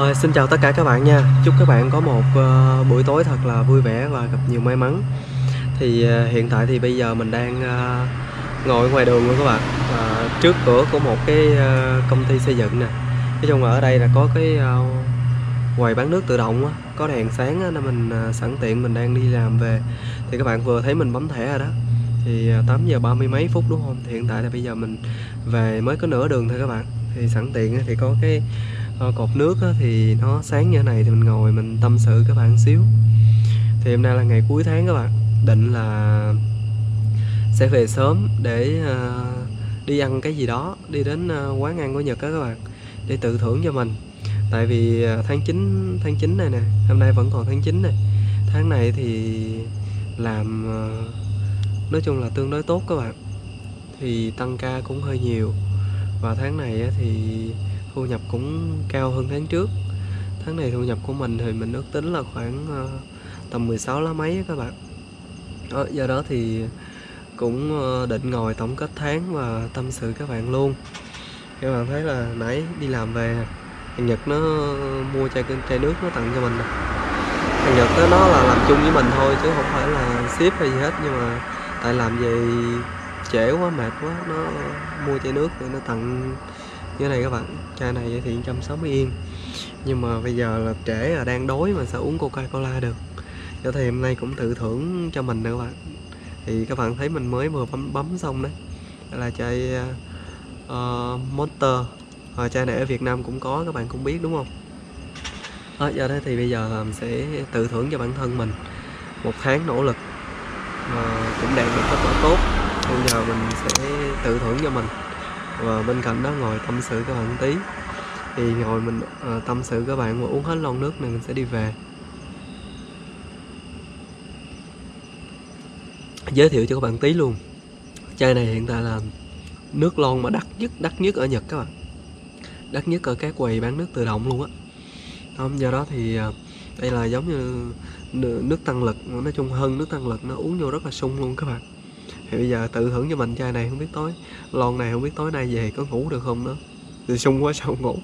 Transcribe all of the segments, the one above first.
Xin chào tất cả các bạn nha. Chúc các bạn có một buổi tối thật là vui vẻ và gặp nhiều may mắn. Hiện tại thì bây giờ mình đang ngồi ngoài đường luôn các bạn. Trước cửa của một cái công ty xây dựng nè. Nói chung là ở đây là có cái quầy bán nước tự động á, có đèn sáng á, nên mình sẵn tiện mình đang đi làm về. Thì các bạn vừa thấy mình bấm thẻ rồi đó. 8 giờ 30 mấy phút đúng không? Thì hiện tại là bây giờ mình về mới có nửa đường thôi các bạn. Thì sẵn tiện thì có cái cột nước thì nó sáng như thế này thì mình ngồi mình tâm sự các bạn xíu. Thì hôm nay là ngày cuối tháng các bạn, định là sẽ về sớm để đi ăn cái gì đó, đi đến quán ăn của Nhật đó các bạn, để tự thưởng cho mình. Tại vì tháng 9 này nè, hôm nay vẫn còn tháng 9 này, tháng này thì làm nói chung là tương đối tốt các bạn, thì tăng ca cũng hơi nhiều, và tháng này thì thu nhập cũng cao hơn tháng trước. Tháng này thu nhập của mình thì mình ước tính là khoảng tầm 16 lá mấy các bạn. Do đó thì cũng định ngồi tổng kết tháng và tâm sự các bạn luôn. Các bạn thấy là nãy đi làm về, thằng Nhật nó mua chai nước nó tặng cho mình nè. Thằng Nhật đó nó là làm chung với mình thôi chứ không phải là ship hay gì hết, nhưng mà tại làm về trễ quá mệt quá, nó mua chai nước rồi nó tặng như này các bạn. Chai này thì 160 yên, nhưng mà bây giờ là trễ là đang đói mà sao uống Coca-Cola được. Cho thì hôm nay cũng tự thưởng cho mình nữa các bạn. Thì các bạn thấy mình mới vừa bấm xong đấy. Đây là chai Monster. Chai này ở Việt Nam cũng có, các bạn cũng biết đúng không? Do đó thì bây giờ là mình sẽ tự thưởng cho bản thân mình. Một tháng nỗ lực cũng đạt được kết quả tốt. Bây giờ mình sẽ tự thưởng cho mình. Và bên cạnh đó ngồi tâm sự các bạn tí. Thì ngồi mình tâm sự các bạn mà uống hết lon nước này mình sẽ đi về. Giới thiệu cho các bạn tí luôn. Chai này hiện tại là nước lon mà đắt nhất ở Nhật các bạn. Đắt nhất ở các quầy bán nước tự động luôn á. Do đó thì đây là giống như nước tăng lực, nói chung hơn nước tăng lực, nó uống vô rất là sung luôn các bạn. Thì bây giờ tự thưởng cho mình chai này, không biết tối lon này không biết tối nay về có ngủ được không nữa. Thì sung quá sao không ngủ.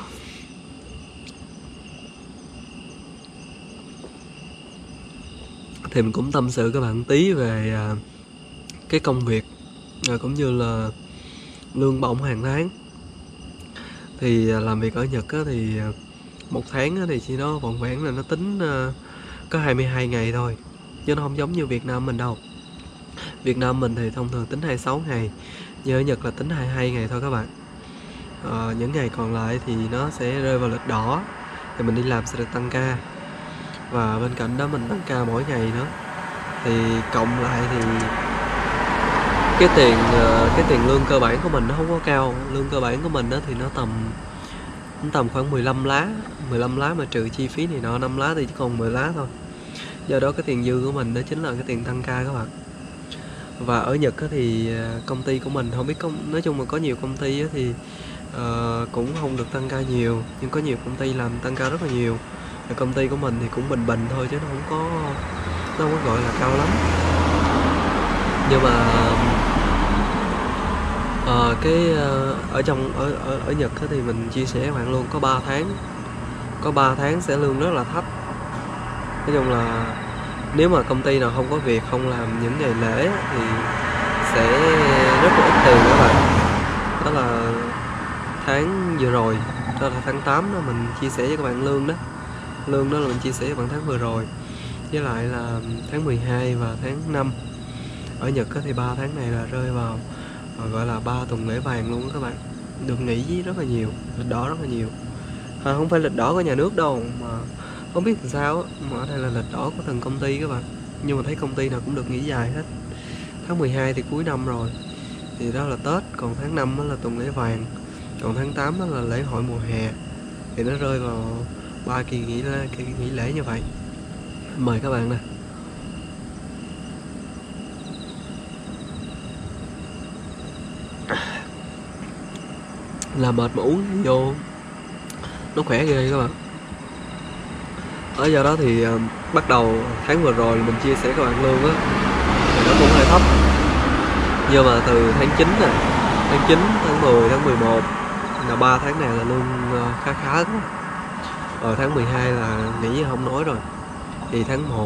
Thì mình cũng tâm sự các bạn tí về cái công việc cũng như là lương bổng hàng tháng. Thì làm việc ở Nhật thì một tháng thì chỉ nó vỏn vẹn là nó tính có 22 ngày thôi, chứ nó không giống như Việt Nam mình đâu. Việt Nam mình thì thông thường tính 26 ngày, nhưng ở Nhật là tính 22 ngày thôi các bạn. Những ngày còn lại thì nó sẽ rơi vào lịch đỏ, thì mình đi làm sẽ được tăng ca, và bên cạnh đó mình tăng ca mỗi ngày nữa. Thì cộng lại thì cái tiền lương cơ bản của mình nó không có cao. Lương cơ bản của mình đó thì nó tầm khoảng 15 lá mà trừ chi phí này nọ 5 lá thì chỉ còn 10 lá thôi. Do đó cái tiền dư của mình đó chính là cái tiền tăng ca các bạn. Và ở Nhật thì công ty của mình không biết nói chung là có nhiều công ty thì cũng không được tăng ca nhiều, nhưng có nhiều công ty làm tăng ca rất là nhiều. Và công ty của mình thì cũng bình bình thôi chứ nó không có gọi là cao lắm. Nhưng mà ở Nhật thì mình chia sẻ các bạn luôn, có 3 tháng sẽ lương rất là thấp. Nói chung là nếu mà công ty nào không có việc, không làm những ngày lễ thì sẽ rất là ít tiền các bạn. Đó là tháng vừa rồi, đó là tháng 8 đó mình chia sẻ với các bạn lương đó. Lương đó là mình chia sẻ với bạn tháng vừa rồi, với lại là tháng 12 và tháng 5. Ở Nhật thì 3 tháng này là rơi vào gọi là 3 tuần lễ vàng luôn các bạn. Được nghỉ rất là nhiều, lịch đỏ rất là nhiều. Không phải lịch đỏ của nhà nước đâu, mà không biết làm sao mà ở đây là lịch đỏ của từng công ty các bạn. Nhưng mà thấy công ty nào cũng được nghỉ dài hết. Tháng 12 thì cuối năm rồi, thì đó là Tết. Còn tháng 5 đó là tuần lễ vàng. Còn tháng 8 đó là lễ hội mùa hè. Thì nó rơi vào 3 kỳ nghỉ lễ như vậy. Mời các bạn nè. Làm mệt mà uống vô nó khỏe ghê các bạn. Do đó thì bắt đầu tháng vừa rồi mình chia sẻ các bạn lương á thì nó cũng hơi thấp. Nhưng mà từ tháng 9 nè, tháng 9, tháng 10, tháng 11 là 3 tháng này là lương khá khá. Tháng 12 là nghỉ không nói rồi. Thì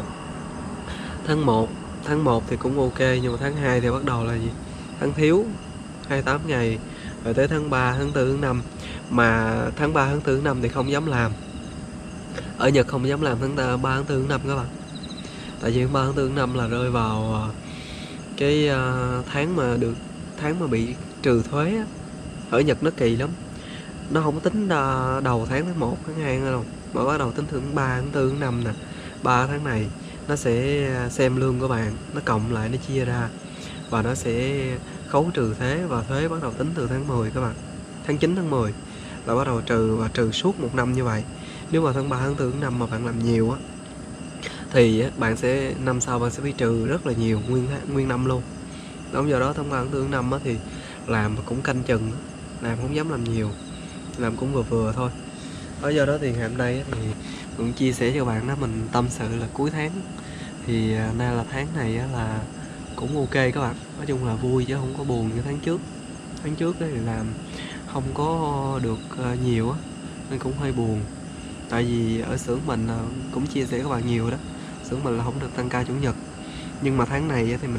tháng 1 thì cũng ok, nhưng mà tháng 2 thì bắt đầu là gì? Tháng thiếu 28 ngày, rồi tới tháng 3, tháng 4, tháng 5. Mà tháng 3, tháng 4, tháng 5 thì không dám làm. Ở Nhật không dám làm tháng 3, tháng 4, tháng 5 các bạn. Tại vì tháng 3, tháng 4, tháng 5 là rơi vào cái tháng mà bị trừ thuế á. Ở Nhật nó kỳ lắm. Nó không tính đầu tháng 1, tháng 2 nữa đâu, mà bắt đầu tính từ tháng 3, tháng 4, tháng 5 nè. 3 tháng này nó sẽ xem lương của bạn, nó cộng lại, nó chia ra và nó sẽ khấu trừ thuế, và thuế bắt đầu tính từ tháng 10 các bạn. Tháng 9, tháng 10 là bắt đầu trừ, và trừ suốt một năm như vậy. Nếu mà tháng 3, tháng 4, tháng 5 mà bạn làm nhiều á thì bạn sẽ năm sau bạn sẽ bị trừ rất là nhiều, nguyên năm luôn. Đúng, do đó tháng 3, tháng 4, tháng 5 á thì làm cũng canh chừng, làm không dám làm nhiều, làm cũng vừa vừa thôi. Do đó thì ngày hôm nay thì cũng chia sẻ cho bạn đó, mình tâm sự là cuối tháng thì nay là tháng này là cũng ok các bạn. Nói chung là vui chứ không có buồn như tháng trước. Tháng trước thì làm không có được nhiều á, nên cũng hơi buồn. Tại vì ở xưởng mình cũng chia sẻ các bạn nhiều đó, xưởng mình là không được tăng ca chủ nhật. Nhưng mà tháng này thì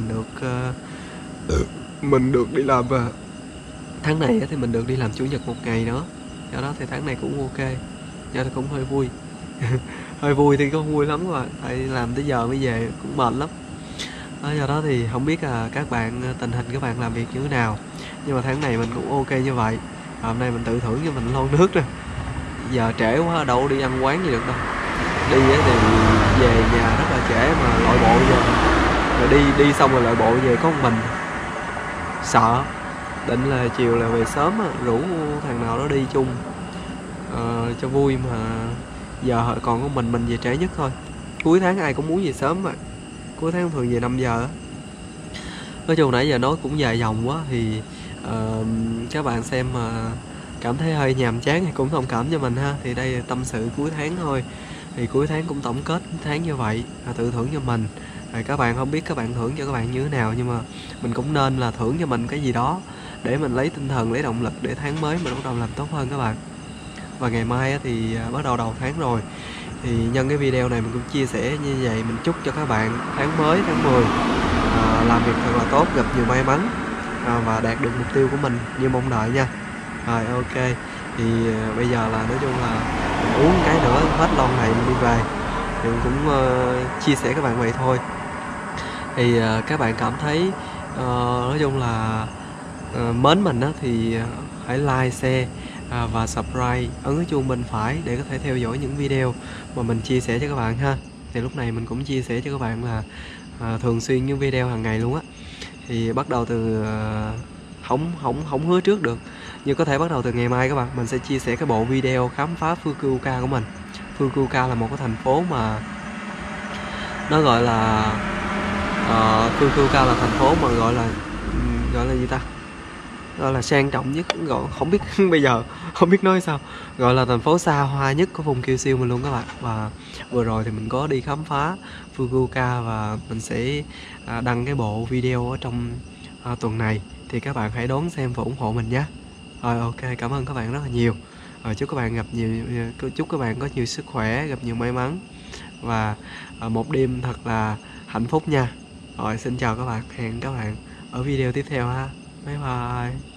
mình được đi làm, và tháng này thì mình được đi làm chủ nhật một ngày nữa. Do đó thì tháng này cũng ok, do đó cũng hơi vui. Hơi vui thì không vui lắm các bạn, tại làm tới giờ mới về cũng mệt lắm. Do đó thì không biết các bạn, tình hình các bạn làm việc như thế nào, nhưng mà tháng này mình cũng ok như vậy. Hôm nay mình tự thưởng cho mình lon nước nè. Giờ trễ quá đâu đi ăn quán gì được đâu. Đi thì về nhà rất là trễ, mà lội bộ giờ rồi đi xong rồi lội bộ về có một mình, sợ. Định là chiều là về sớm rủ thằng nào đó đi chung cho vui, mà giờ còn có mình về trễ nhất thôi. Cuối tháng ai cũng muốn về sớm mà, cuối tháng thường về 5 giờ. Nói chung nãy giờ nói cũng dài dòng quá, thì các bạn xem mà cảm thấy hơi nhàm chán thì cũng thông cảm cho mình ha. Thì đây là tâm sự cuối tháng thôi, thì cuối tháng cũng tổng kết tháng như vậy, tự thưởng cho mình. Rồi các bạn không biết các bạn thưởng cho các bạn như thế nào, nhưng mà mình cũng nên là thưởng cho mình cái gì đó để mình lấy tinh thần, lấy động lực để tháng mới mình bắt đầu làm tốt hơn các bạn. Và ngày mai thì bắt đầu đầu tháng rồi, thì nhân cái video này mình cũng chia sẻ như vậy. Mình chúc cho các bạn tháng mới, tháng 10 làm việc thật là tốt, gặp nhiều may mắn và đạt được mục tiêu của mình như mong đợi nha. Rồi ok, thì bây giờ là nói chung là mình uống cái nữa hết lon này mình đi về. Thì mình cũng chia sẻ các bạn vậy thôi. Thì các bạn cảm thấy nói chung là mến mình thì hãy like, share và subscribe, ấn cái chuông bên phải để có thể theo dõi những video mà mình chia sẻ cho các bạn ha. Thì lúc này mình cũng chia sẻ cho các bạn là thường xuyên những video hàng ngày luôn á. Thì bắt đầu từ không hứa trước được, nhưng có thể bắt đầu từ ngày mai các bạn, mình sẽ chia sẻ cái bộ video khám phá Fukuoka của mình. Fukuoka là một cái thành phố mà nó gọi là Fukuoka là thành phố mà gọi là gì ta, gọi là sang trọng nhất, gọi không biết bây giờ không biết nói sao, gọi là thành phố xa hoa nhất của vùng Kyushu mình luôn các bạn. Và vừa rồi thì mình có đi khám phá Fukuoka, và mình sẽ đăng cái bộ video ở trong tuần này, thì các bạn hãy đón xem và ủng hộ mình nhé. Rồi ok, cảm ơn các bạn rất là nhiều. Chúc các bạn chúc các bạn có nhiều sức khỏe, gặp nhiều may mắn, và một đêm thật là hạnh phúc nha. Rồi xin chào các bạn, hẹn các bạn ở video tiếp theo ha. Bye bye.